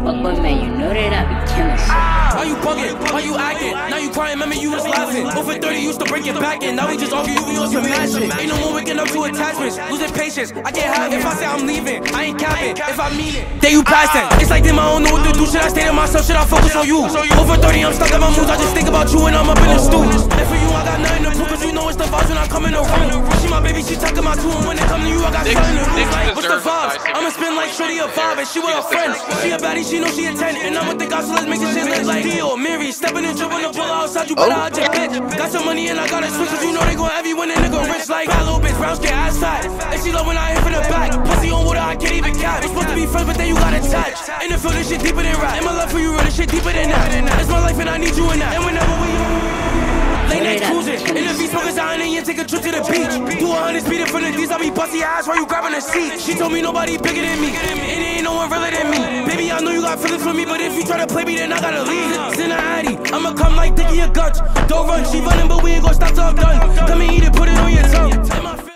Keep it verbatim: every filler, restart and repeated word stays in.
Fuck boy, man, you know that I be killing shit. Why you bugging? Why you acting? Now you crying, remember you was laughing. Over thirty used to break it back in. Now we just argue, you on some mad shit. Ain't no more waking up to attachments. Losing patience, I can't have it. If I say I'm leaving, I ain't capping. If I mean it, then you pass it. It's like them, I don't know what to do. Should I stay to myself? Should I focus on you? Over thirty, I'm stuck in my moods. I just think about you when I'm up in the stool. And for you, I got nothing to prove, cause you know it's the vibes when I come in the room. She my baby, she talking my two, and when it come to you, I got something to lose. Like, what's the vibes? I'ma spin like Shorty a vibe, and she with her friends. She a baddie, she know she a ten, and I'm with the guys, so let's make this shit look like Dio, Mary, stepping and dripping the pull outside, you better oh. Hide your bitch. Got some money and I got a switch, cause you know they gon' have you when a nigga rich like that little bitch, brown skin ass fat. And she love when I hit for the back. Pussy on water, I can't even cap. We're supposed to be friends, but then you got attached. In the field, this shit deeper than rap. And my love for you, real, this shit deeper than that. It's my life and I need you in that. And whenever we late night cruising, in the beach, smoking sign and you take a trip to the beach. Do a hundred speed in front of these, I be busty ass while you grabbing a seat. She told me nobody bigger than me, and it ain't no one realer than me. Baby, I know you got feelings for me, but if you try to play me, then I gotta leave. Cincinnati, I'ma come like Dickie or Gunch. Don't run, she running, but we ain't gon' stop till I'm done. Come and eat it, put it on your tongue.